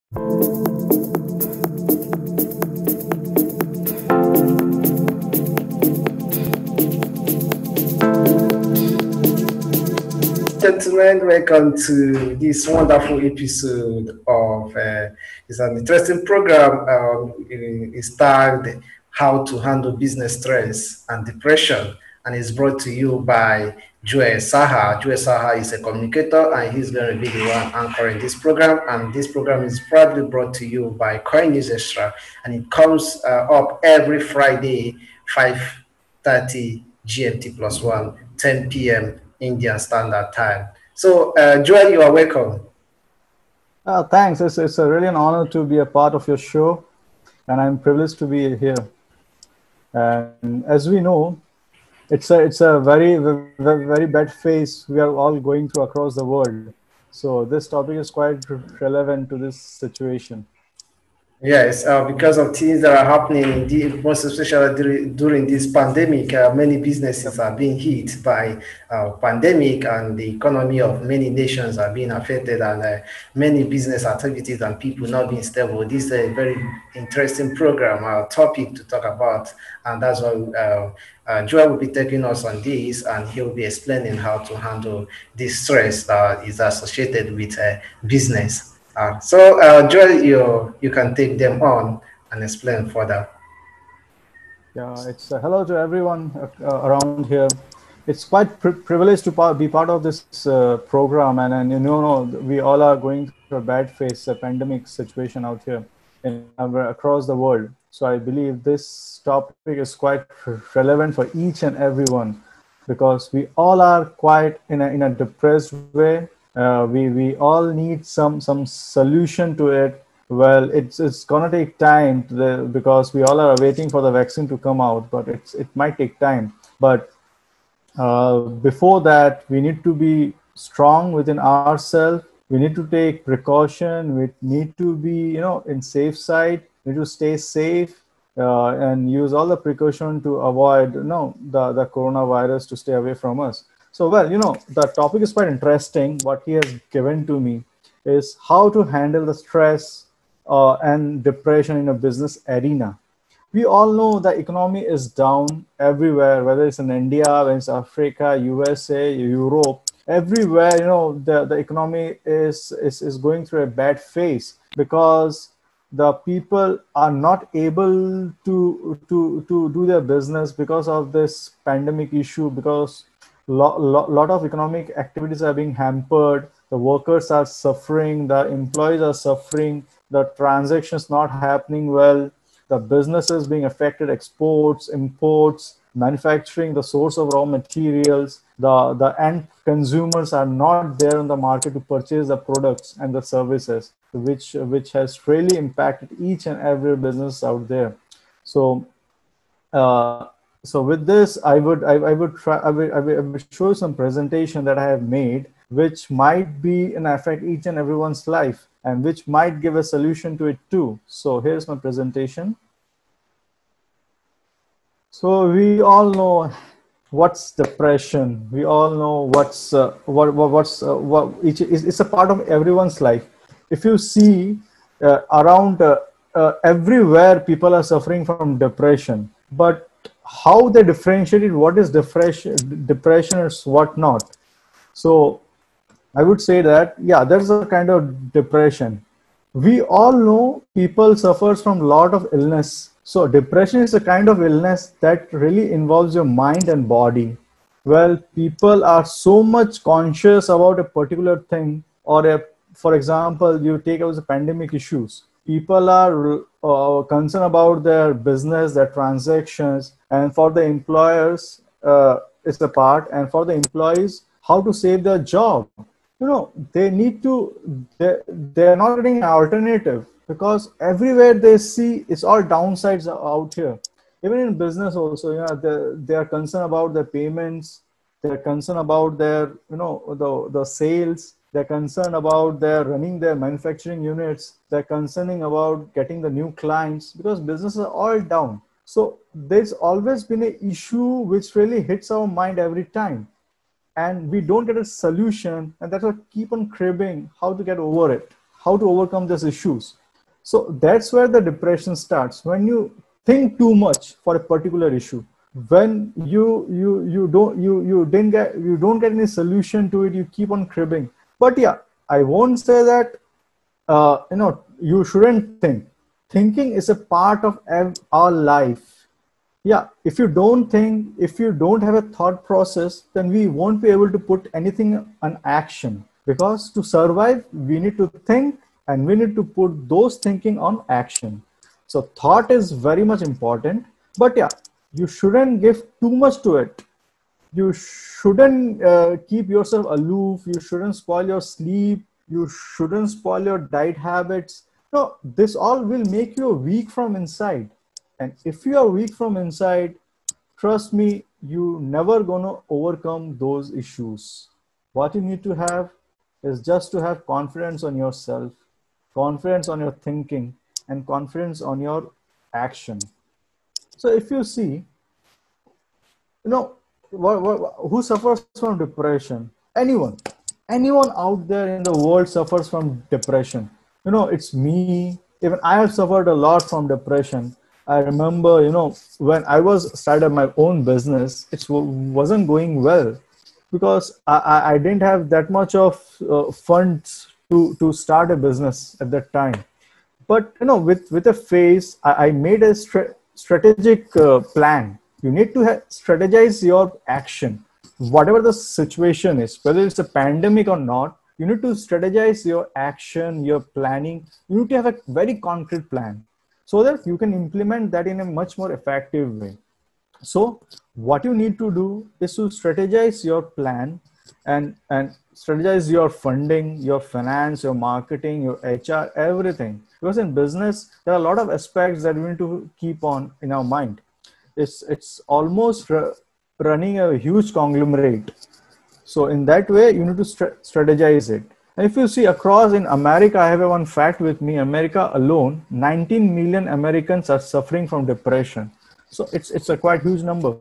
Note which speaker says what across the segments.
Speaker 1: Gentlemen, welcome to this wonderful episode of it's an interesting program. It's tagged "How to Handle Business Stress and Depression," and it's brought to you by Joel Saha. Joel Saha is a communicator, and he's going to be the one anchoring this program. And this program is proudly brought to you by Coin News Extra, and it comes up every Friday, 5:30 GMT plus one, 10 p.m. Indian Standard Time. So, Joel, you are welcome.
Speaker 2: Thanks. It's really an honor to be a part of your show, and I'm privileged to be here. And as we know, it's a very bad phase we are all going through across the world. So this topic is quite relevant to this situation.
Speaker 1: Yes, because of things that are happening, most especially during this pandemic, many businesses are being hit by pandemic, and the economy of many nations are being affected, and many business activities and people not being stable. This is a very interesting program, topic to talk about, and that's why Joel will be taking us on this, and he'll be explaining how to handle this stress that is associated with business. Joel, you can take them on and explain further.
Speaker 2: Yeah, it's hello to everyone around here. It's quite privileged to be part of this program, and we all are going through a bad phase, a pandemic situation out here across the world. So I believe this topic is quite relevant for each and everyone, because we all are quite in a depressed way. We all need some solution to it. Well, it's gonna take time because we all are waiting for the vaccine to come out, but it might take time. But before that, we need to be strong within ourselves. We need to take precaution. We need to be, in safe side. We need to stay safe and use all the precaution to avoid, the coronavirus to stay away from us. So, well, the topic is quite interesting. What he has given to me is how to handle the stress and depression in a business arena. We all know the economy is down everywhere, whether it's in India, whether it's Africa, USA, Europe, everywhere. The economy is going through a bad phase because the people are not able to do their business because of this pandemic issue, because lot of economic activities are being hampered. The workers are suffering, the employees are suffering, the transactions not happening well, the businesses being affected, exports, imports, manufacturing, the source of raw materials, the end consumers are not there in the market to purchase the products and the services, which has really impacted each and every business out there. So so with this, I would show some presentation that I have made, which might be and affect each and everyone's life, and which might give a solution to it too. So here's my presentation. So we all know what's depression. We all know it's a part of everyone's life. If you see around everywhere, people are suffering from depression, but how they differentiate it, what is depression is what not. So I would say that, yeah, there's a kind of depression. We all know people suffers from a lot of illness. So depression is a kind of illness that really involves your mind and body. Well, people are so much conscious about a particular thing, for example, you take out the pandemic issues. People are concerned about their business, their transactions, and for the employers, it's the part, and for the employees, how to save their job. They need to, they're not getting an alternative, because everywhere they see it's all downsides out here. Even in business also, they are concerned about their payments, they're concerned about their, the sales, they're concerned about their running their manufacturing units, they're concerning about getting the new clients, because businesses are all down. So there's always been an issue which really hits our mind every time, and we don't get a solution, and that's what keep on cribbing how to get over it. how to overcome these issues. So that's where the depression starts, when you think too much for a particular issue, when you don't get any solution to it, you keep on cribbing. But yeah, I won't say that you shouldn't think. Thinking is a part of our life. Yeah, if you don't think, if you don't have a thought process, then we won't be able to put anything on action, because to survive we need to think, and we need to put those thinking on action. So thought is very much important, but yeah, you shouldn't give too much to it. You shouldn't keep yourself aloof. You shouldn't spoil your sleep. You shouldn't spoil your diet habits. No, this all will make you weak from inside. And if you are weak from inside, trust me, you never gonna overcome those issues. What you need to have is just to have confidence on yourself, confidence on your thinking, and confidence on your action. So if you see, who suffers from depression? Anyone out there in the world suffers from depression. It's me. Even I have suffered a lot from depression. I remember, when I was started my own business, it wasn't going well, because I didn't have that much of funds to start a business at that time. But with a phase, I made a strategic plan. You need to strategize your action, whatever the situation is, whether it's a pandemic or not. You need to strategize your action, your planning. You need to have a very concrete plan, so that you can implement that in a much more effective way. So what you need to do is to strategize your plan, and strategize your funding, your finance, your marketing, your HR, everything. Because in business, there are a lot of aspects that we need to keep on in our mind. It's almost running a huge conglomerate. So in that way, you need to strategize it. And if you see across in America, I have one fact with me. America alone, 19 million Americans are suffering from depression. So it's a quite huge number.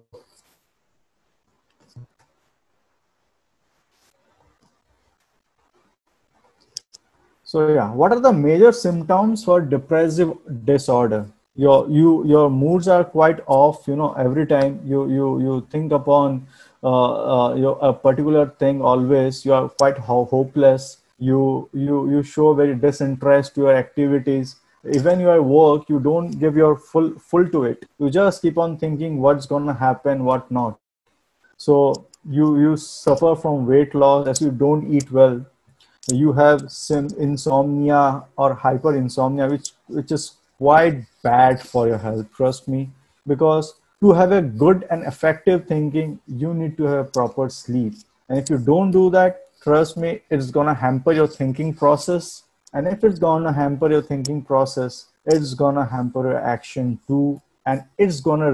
Speaker 2: So yeah, what are the major symptoms for depressive disorder? Your moods are quite off. Every time you think upon a particular thing, always you are quite hopeless. You show very disinterest to your activities. Even your work, you don't give your full to it. You just keep on thinking what's gonna happen, what not. So you suffer from weight loss as you don't eat well. You have some insomnia or hyperinsomnia, which is quite bad for your health, trust me. Because to have a good and effective thinking, you need to have proper sleep. And if you don't do that, trust me, it's gonna hamper your thinking process. And if it's gonna hamper your thinking process, it's gonna hamper your action too. And it's gonna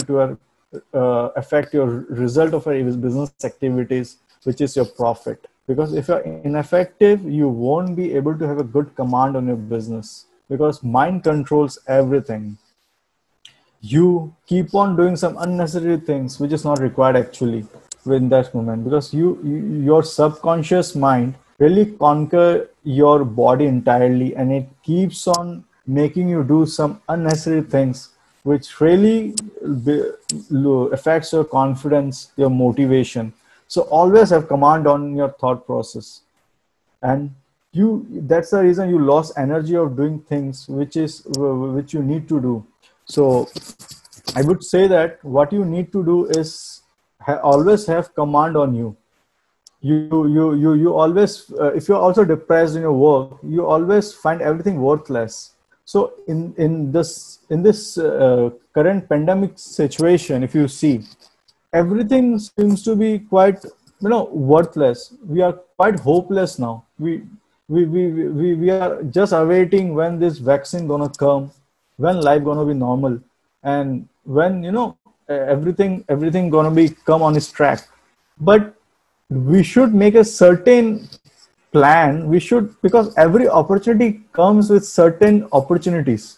Speaker 2: affect your result of your business activities, which is your profit. Because if you're ineffective, you won't be able to have a good command on your business, because mind controls everything. You keep on doing some unnecessary things which is not required actually in that moment, because your subconscious mind really conquer your body entirely, and it keeps on making you do some unnecessary things which really affects your confidence, your motivation. So always have command on your thought process, and that's the reason you lost energy of doing things which you need to do. So I would say that what you need to do is always have command on you. You always, if you're also depressed in your work, you always find everything worthless. So in this current pandemic situation, if you see, everything seems to be quite worthless. We are quite hopeless now. We are just awaiting when this vaccine gonna come, when life gonna be normal, and when everything gonna be come on its track. But we should make a certain plan. We should, because every opportunity comes with certain opportunities.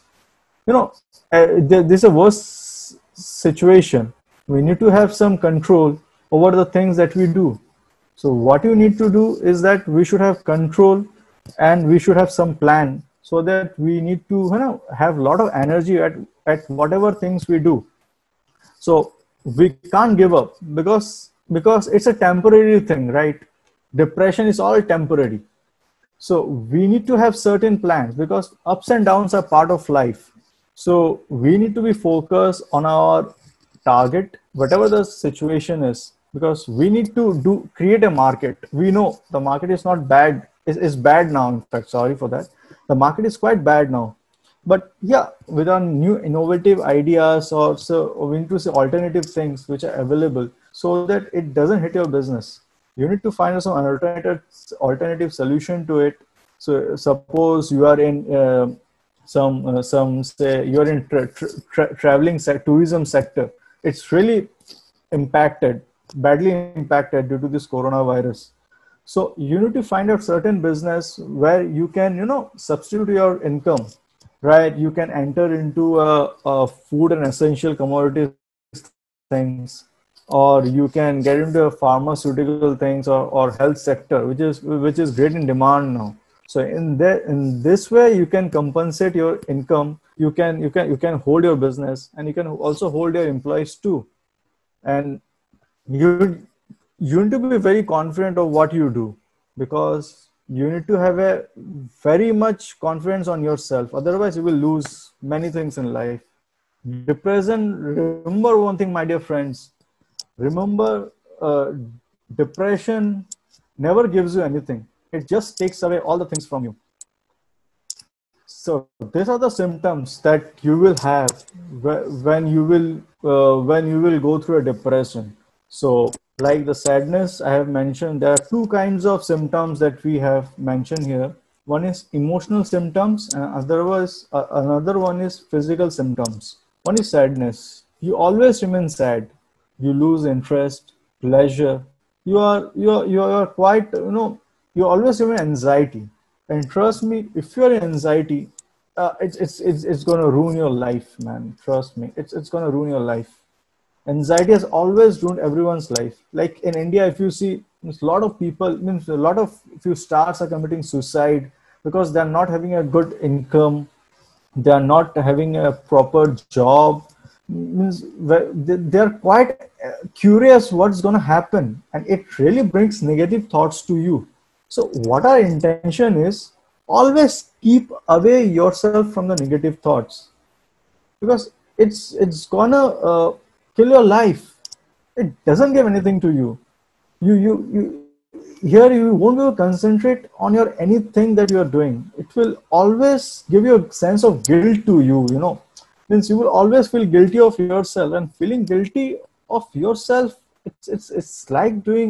Speaker 2: This is a worse situation. We need to have some control over the things that we do. So what you need to do is that we should have control and we should have some plan, so that we need to have a lot of energy at whatever things we do. So we can't give up, because it's a temporary thing, right? Depression is all temporary. So we need to have certain plans, because ups and downs are part of life. So we need to be focused on our target, whatever the situation is, because we need to create a market. We know the market is not bad, is bad now. In fact, sorry for that. The market is quite bad now. But yeah, with our new innovative ideas, or so we need to say alternative things which are available, so that it doesn't hit your business. You need to find some alternative solution to it. So suppose you are in some say you're in traveling tourism sector. It's really impacted, badly impacted due to this coronavirus. So you need to find out certain business where you can substitute your income, right? You can enter into a food and essential commodities things, or you can get into pharmaceutical things, or health sector, which is great in demand now. So in this way you can compensate your income. You can hold your business, and you can also hold your employees too. And you need to be very confident of what you do, because you need to have a very much confidence on yourself. Otherwise you will lose many things in life. Depression, remember one thing, my dear friends. Remember, depression never gives you anything. It just takes away all the things from you. So these are the symptoms that you will have when you will go through a depression. So like the sadness I have mentioned, there are two kinds of symptoms that we have mentioned here. One is emotional symptoms, and another one is physical symptoms. One is sadness. You always remain sad. You lose interest, pleasure. You are quite you always remain anxiety. And trust me, if you're in anxiety, it's gonna ruin your life, man. Trust me, it's gonna ruin your life. Anxiety has always ruined everyone's life. Like in India, if you see, means a lot of people, means a lot of few stars are committing suicide because they're not having a good income, they are not having a proper job. Means they're quite curious what's going to happen, and it really brings negative thoughts to you. So what our intention is, always keep away yourself from the negative thoughts, because it's gonna kill your life. It doesn't give anything to you. You here you won't be able to concentrate on your anything that you are doing. It will always give you a sense of guilt to you. Means you will always feel guilty of yourself, and feeling guilty of yourself, it's like doing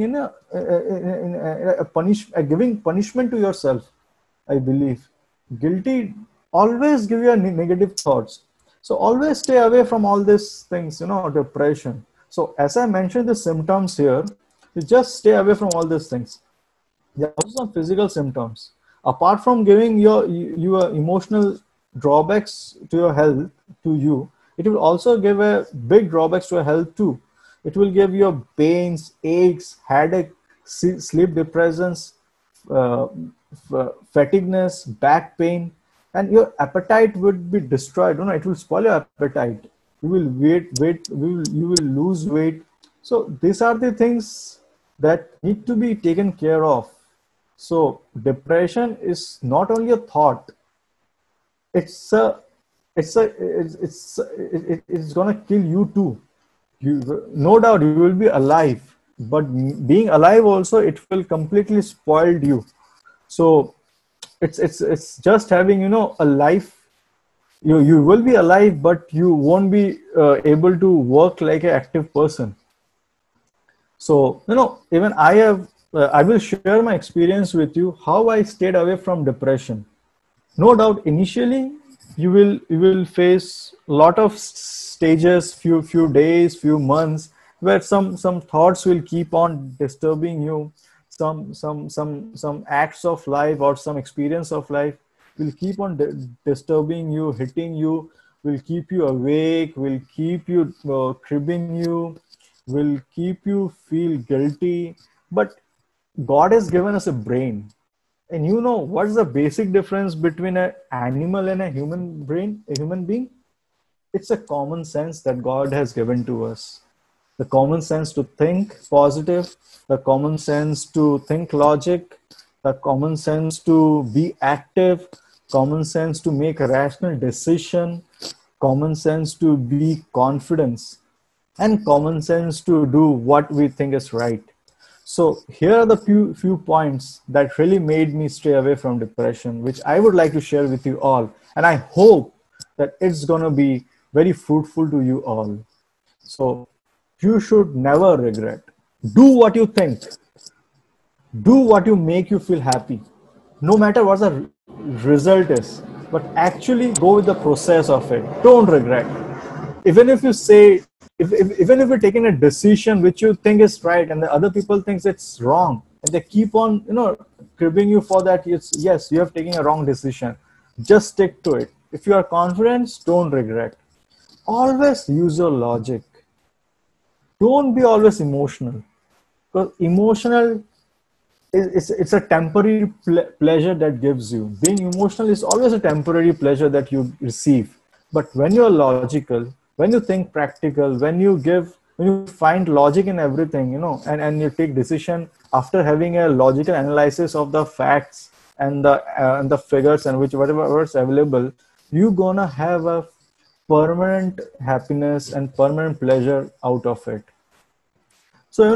Speaker 2: giving punishment to yourself, I believe. Guilty always give you a negative thoughts. So always stay away from all these things, depression. So as I mentioned the symptoms here, you just stay away from all these things. There are also some physical symptoms. Apart from giving your emotional drawbacks to your health, to you, it will also give a big drawbacks to your health too. It will give you pains, aches, headache, sleep depressions, uh, fatigueness, back pain, and your appetite would be destroyed. It will spoil your appetite. You will you will lose weight. So these are the things that need to be taken care of. So depression is not only a thought. It's a it's gonna kill you too. No doubt you will be alive, but being alive also, it will completely spoil you. So it's just having a life. You will be alive, but you won't be able to work like an active person. So even I will share my experience with you, how I stayed away from depression. No doubt initially you will face a lot of stages, few days, few months, where some thoughts will keep on disturbing you. Some acts of life or some experience of life will keep on disturbing you, hitting you, will keep you awake, will keep you cribbing you, will keep you feel guilty. But God has given us a brain. And you know what's the basic difference between an animal and a human brain, a human being? It's a common sense that God has given to us. The common sense to think positive, the common sense to think logic, the common sense to be active, common sense to make a rational decision, common sense to be confidence, and common sense to do what we think is right. So here are the few points that really made me stay away from depression, which I would like to share with you all. And I hope that it's going to be very fruitful to you all. So you should never regret. Do what you think. Do what you make you feel happy, no matter what the result is. But actually go with the process of it. Don't regret. Even if you say, even if you're taking a decision which you think is right and the other people thinks it's wrong, and they keep on, cribbing you for that, it's, yes, you have taken a wrong decision. Just stick to it. If you are confident, don't regret. Always use your logic. Don't be always emotional, because emotional it's a temporary pleasure that gives you. Being emotional is always a temporary pleasure that you receive. But when you're logical, when you think practical, when you find logic in everything, and you take decision after having a logical analysis of the facts and the figures and whatever is available, you're gonna have a permanent happiness and permanent pleasure out of it. So,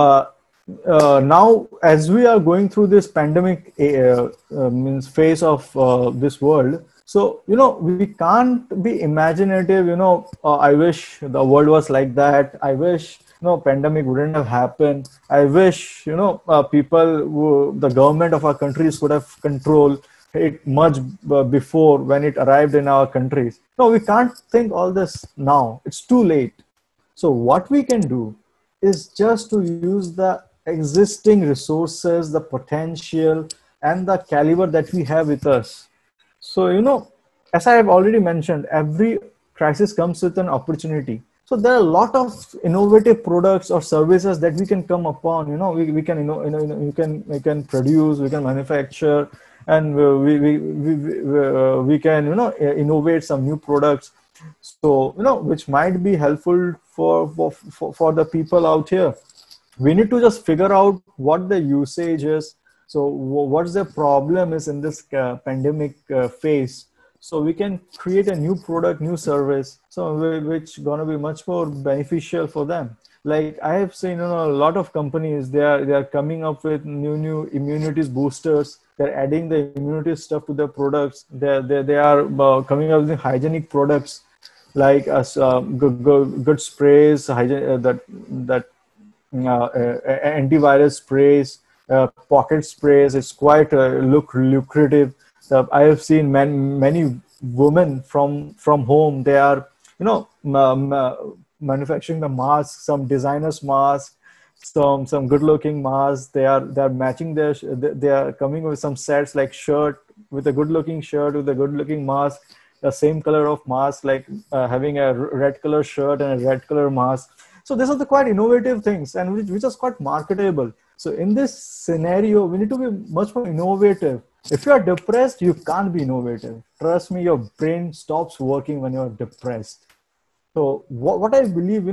Speaker 2: now as we are going through this pandemic means phase of this world, so, we can't be imaginative, I wish the world was like that. I wish, pandemic wouldn't have happened. I wish, the government of our countries would have control it much before when it arrived in our countries. No, we can't think all this now. It's too late. So what we can do is just to use the existing resources, the potential, and the caliber that we have with us. So, as I have already mentioned, every crisis comes with an opportunity. So there are a lot of innovative products or services that we can come upon. We can, we can produce, we can manufacture, and we can, innovate some new products. So, which might be helpful for the people out here. We need to just figure out what the usage is. So what's the problem is in this pandemic phase. So we can create a new product, new service, so which gonna be much more beneficial for them. Like I have seen, a lot of companies, they are coming up with new immunity boosters. They're adding the immunity stuff to their products. They are coming up with hygienic products like good sprays, that antivirus sprays, pocket sprays. It's quite lucrative. I have seen many women from home. They are, manufacturing the masks, some designers masks, some good looking masks. They're matching they are coming with some sets like shirt with a good looking shirt with a good looking mask, the same color of mask, like having a red color shirt and a red color mask. So these are the quite innovative things, and which is quite marketable. So in this scenario, we need to be much more innovative. If you are depressed, you can't be innovative. Trust me, your brain stops working when you're depressed. So what I believe,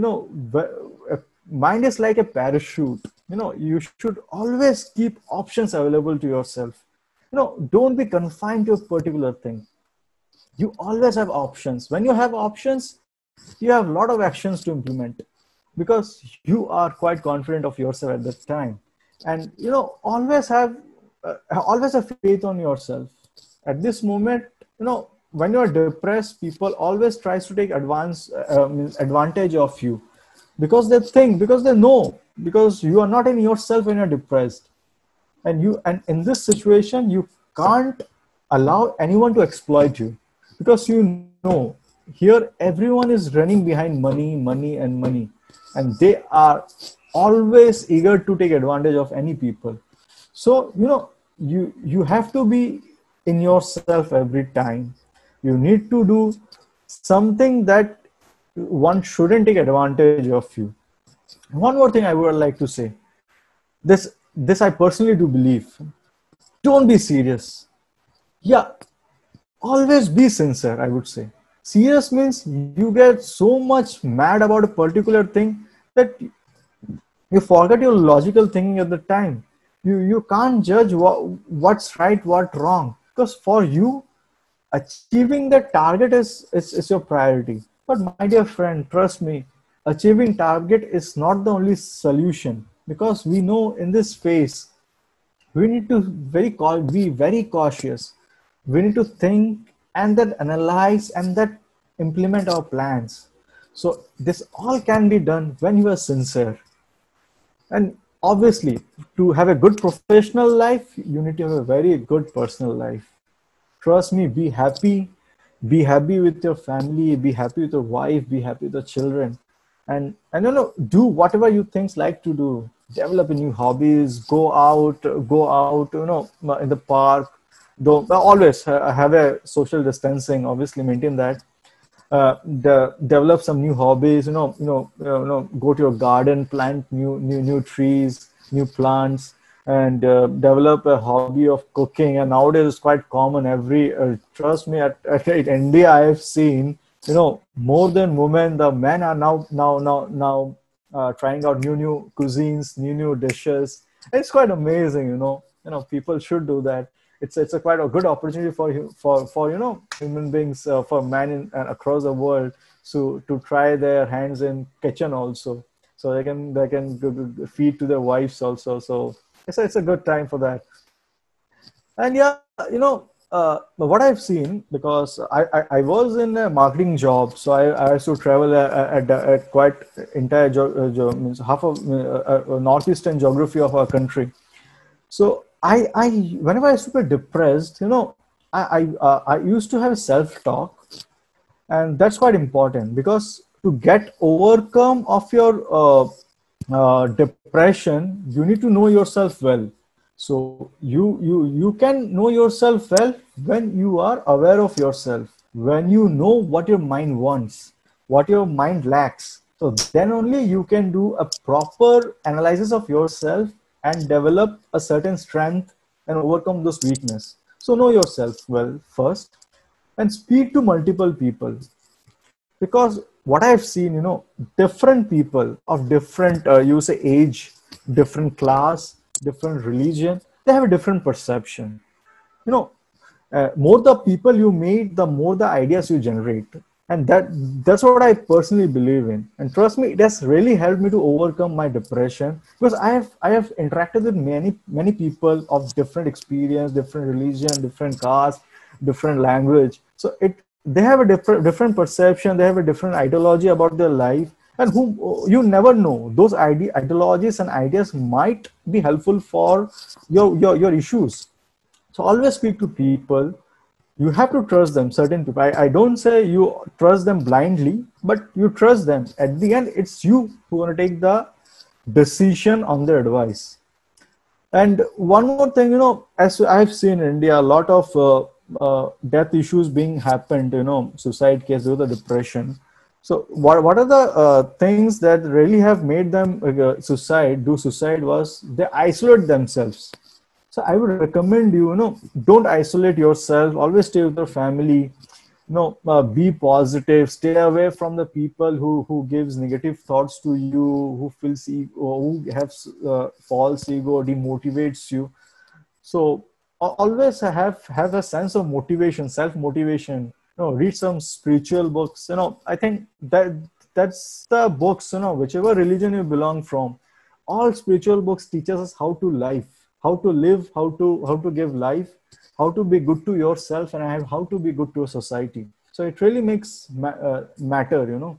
Speaker 2: mind is like a parachute. You should always keep options available to yourself. Don't be confined to a particular thing. You always have options. When you have options, you have a lot of actions to implement, because you are quite confident of yourself at that time. And always have faith on yourself. At this moment, when you're depressed, people always tries to take advantage of you, because they know, because you are not in yourself when you're depressed. And in this situation, you can't allow anyone to exploit you, because here everyone is running behind money, and they are always eager to take advantage of any people. So you have to be in yourself every time. You need to do something that one shouldn't take advantage of you. One more thing I would like to say, this I personally do believe. don't be serious. Yeah, always be sincere, I would say. Serious means you get so much mad about a particular thing that you forget your logical thinking at the time. You can't judge what's right, what wrong, because for you, achieving the target is your priority. But my dear friend, trust me, achieving target is not the only solution, because we know in this phase we need to be very cautious. We need to think and then analyze and then implement our plans. So this all can be done when you are sincere. And obviously, to have a good professional life, you need to have a very good personal life. Trust me, be happy with your family, be happy with your wife, be happy with the children, and do whatever you things like to do. Develop new hobbies, go out, in the park. Don't always have a social distancing. Obviously, maintain that. Develop some new hobbies. Go to your garden, plant new trees, new plants, and develop a hobby of cooking. And nowadays it's quite common. Trust me, at India I have seen, more than women, the men are now trying out new cuisines, new dishes. It's quite amazing. People should do that. It's a quite a good opportunity for human beings, for men across the world, to try their hands in kitchen also, so they can feed to their wives also. So it's a good time for that. And yeah, what I've seen, because I was in a marketing job, so I used to travel at quite entire means half of northeastern geography of our country. So I whenever I used to be depressed, I used to have self-talk, and that's quite important, because to get overcome of your depression, you need to know yourself well. So you can know yourself well when you are aware of yourself, when you know what your mind wants, what your mind lacks. So then only you can do a proper analysis of yourself and develop a certain strength and overcome those weakness. So know yourself well first, and speak to multiple people, because what I've seen, different people of different you say age, different class, different religion, they have a different perception. you know More the people you meet, the more the ideas you generate. And that's what I personally believe in. And trust me, it has really helped me to overcome my depression, because I have interacted with many people of different experience, different religion, different caste, different language. So they have a different perception, they have a different ideology about their life, and whom you never know, those ideologies and ideas might be helpful for your issues. So always speak to people. You have to trust them. Certain people, I don't say you trust them blindly, but you trust them. At the end, it's you who want to take the decision on their advice. And one more thing, as I've seen in India, a lot of death issues being happened, suicide case due to depression. So what are the things that really have made them do suicide was they isolate themselves. So I would recommend don't isolate yourself. Always stay with your family. Be positive. Stay away from the people who gives negative thoughts to you, who feels who have false ego, demotivates you. So always have a sense of motivation, self motivation. Read some spiritual books. I think that's the books. Whichever religion you belong from, all spiritual books teaches us how to live, how to give life, how to be good to yourself, and how to be good to a society. So it really makes matter.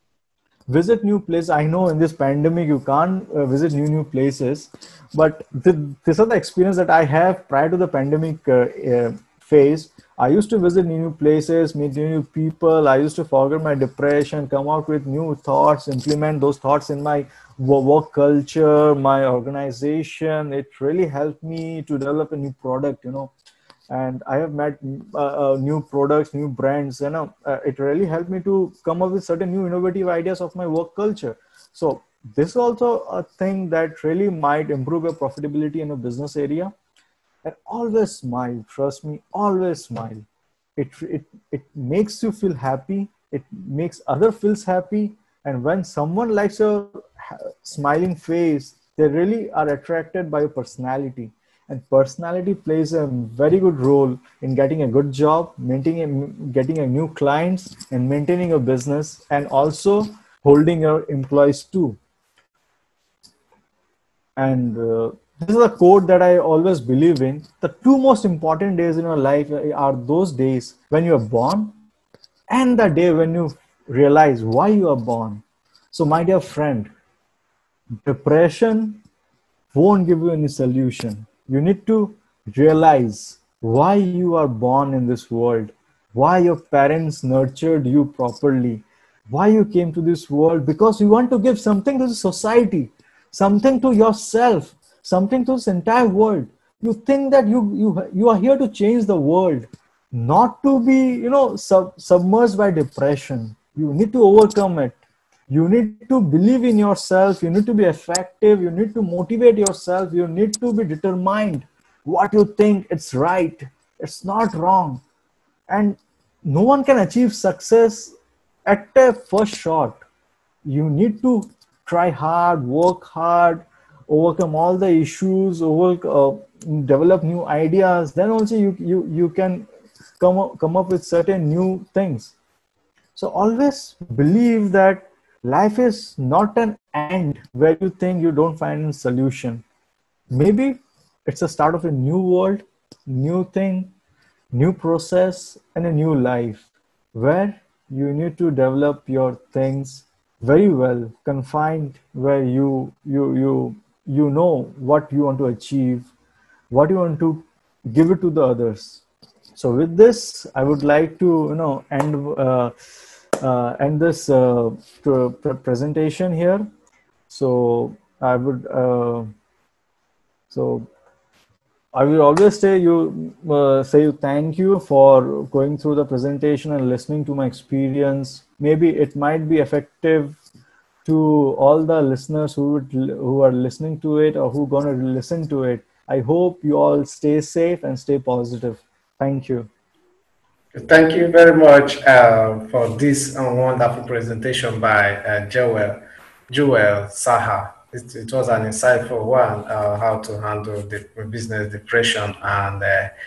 Speaker 2: Visit new places. I know in this pandemic you can't visit new places, but these are the experience that I have prior to the pandemic phase. I used to visit new places, meet new people. I used to forget my depression, come out with new thoughts, implement those thoughts in my work culture, my organization. It really helped me to develop a new product. And I have met new products, new brands. It really helped me to come up with certain new innovative ideas of my work culture. So this is also a thing that really might improve your profitability in a business area. and always smile. Trust me, always smile. It makes you feel happy. It makes other feels happy. And when someone likes your smiling face, they really are attracted by your personality. And personality plays a very good role in getting a good job, getting a new clients, and maintaining your business, and also holding your employees too. And this is a quote that I always believe in. The two most important days in your life are those days when you are born and the day when you realize why you are born. So, my dear friend, depression won't give you any solution. You need to realize why you are born in this world, why your parents nurtured you properly, why you came to this world, because you want to give something to the society, something to yourself, something to this entire world. You think that you are here to change the world, not to be, submerged by depression. You need to overcome it. You need to believe in yourself. You need to be effective. You need to motivate yourself. You need to be determined. What you think, it's right. It's not wrong. And no one can achieve success at a first shot. You need to try hard, work hard, overcome all the issues, develop new ideas. Then also you can come up with certain new things. So always believe that life is not an end where you think you don't find a solution. Maybe it's the start of a new world, new thing, new process, and a new life where you need to develop your things very well, confined, where you know what you want to achieve, what you want to give it to the others. So with this, I would like to end this presentation here. So I would I will always say you thank you for going through the presentation and listening to my experience. Maybe it might be effective to all the listeners who are listening to it or who are going to listen to it. I hope you all stay safe and stay positive. Thank you.
Speaker 1: Thank you very much for this wonderful presentation by Joel Saha. It was an insightful one, how to handle the business depression and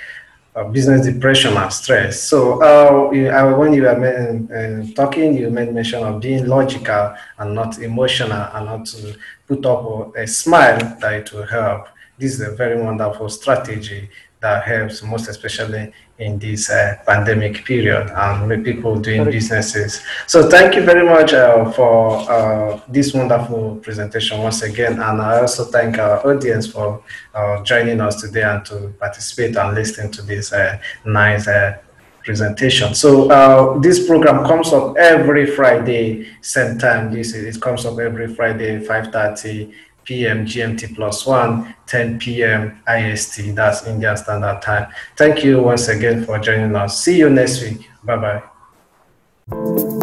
Speaker 1: stress. So when you were talking, you made mention of being logical and not emotional, and not to put up a smile that it will help. This is a very wonderful strategy that helps most especially in this pandemic period and with people doing businesses. So thank you very much for this wonderful presentation once again. And I also thank our audience for joining us today and to participate and listen to this nice presentation. So this program comes up every Friday, same time. It comes up every Friday, 5:30 p.m. GMT +1, 10 p.m. IST, that's Indian Standard Time. Thank you once again for joining us. See you next week. Bye-bye.